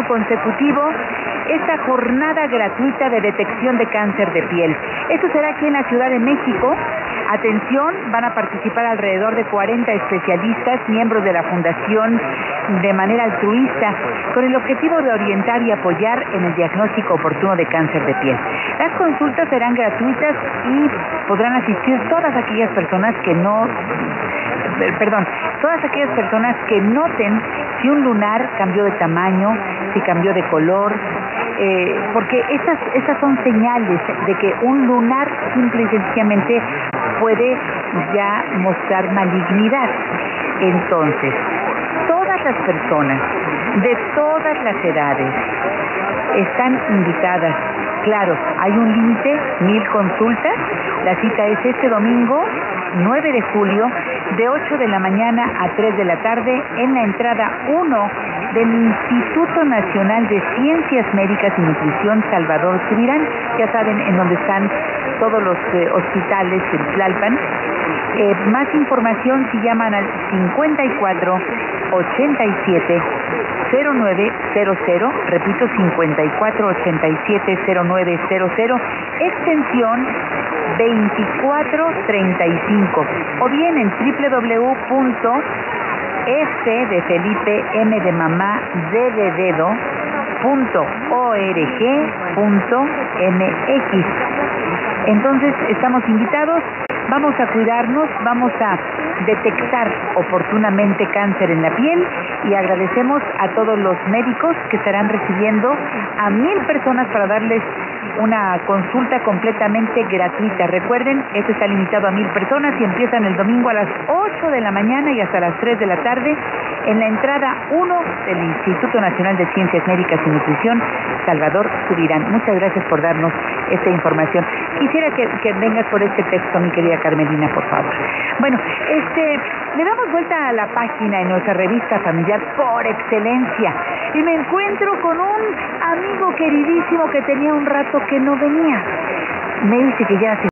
consecutivo esta jornada gratuita de detección de cáncer de piel. Esto será aquí en la Ciudad de México. Atención, van a participar alrededor de 40 especialistas, miembros de la Fundación de manera altruista, con el objetivo de orientar y apoyar en el diagnóstico oportuno de cáncer de piel. Las consultas serán gratuitas y podrán asistir todas aquellas personas que noten si un lunar cambió de tamaño, si cambió de color, porque esas son señales de que un lunar simple y sencillamente puede ya mostrar malignidad. Entonces, todas las personas de todas las edades están invitadas. Claro, hay un límite, 1000 consultas. La cita es este domingo, 9 de julio, de 8 de la mañana a 3 de la tarde, en la entrada 1 del Instituto Nacional de Ciencias Médicas y Nutrición Salvador Subirán. Ya saben, en donde están todos los hospitales en Tlalpan. Más información si llaman al 54 87 0900, repito, 54 87 0900, extensión 2435, o bien en www.f de Felipe, M de mamá, D de dedo, .org.mx. Entonces estamos invitados, vamos a cuidarnos, vamos a detectar oportunamente cáncer en la piel, y agradecemos a todos los médicos que estarán recibiendo a 1000 personas para darles una consulta completamente gratuita. Recuerden, esto está limitado a 1000 personas y empiezan el domingo a las 8 de la mañana y hasta las 3 de la tarde en la entrada 1 del Instituto Nacional de Ciencias Médicas y Nutrición Salvador Subirán. Muchas gracias por darnos esta información. Quisiera que vengas por este texto, mi querida Carmelina, por favor. Bueno, le damos vuelta a la página en nuestra revista familiar por excelencia y me encuentro con un amigo queridísimo que tenía un rato que no venía. Me dice que ya se